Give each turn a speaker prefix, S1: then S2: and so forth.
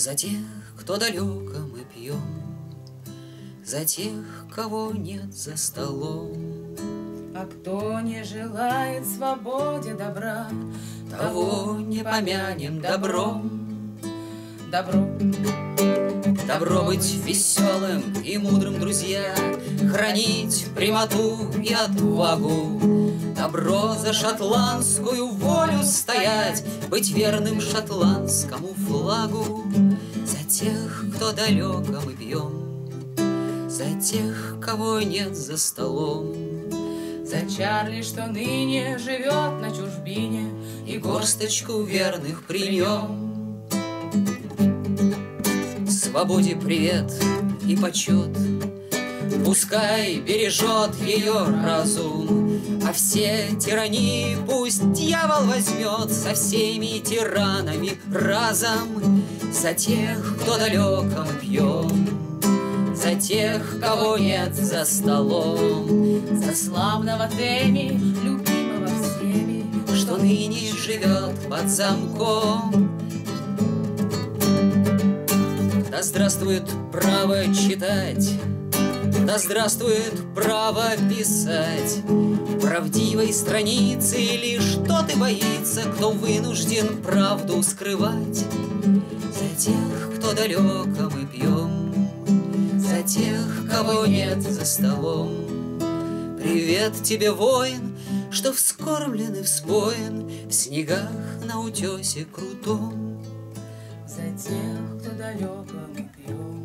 S1: За тех, кто далеко, мы пьем, за тех, кого нет за столом.
S2: А кто не желает свободе добра,
S1: того не помянем добром. Добро быть веселым и мудрым, друзья, хранить прямоту и отвагу. Добро за шотландскую волю стоять, быть верным шотландскому флагу. За тех, кто далеко, мы пьем, за тех, кого нет за столом.
S2: За Чарли, что ныне живет на чужбине,
S1: и горсточку верных при нем. Свободе привет и почет, пускай бережет ее разум, а все тирании пусть дьявол возьмет со всеми тиранами разом. За тех, кто далеко, мы пьем, за тех, кого нет за столом.
S2: за славного Тэмми, любимого всеми,
S1: что ныне живет под замком. Да здравствует право читать, да здравствует право писать правдивой страницы, лишь тот и боится, кто вынужден правду скрывать. За тех, кто далеко, мы пьем, за тех, кого нет за столом. Привет тебе, воин, что вскормлен и вспоен в снегах на утесе крутом.
S2: За тех, кто далеко, мы пьем.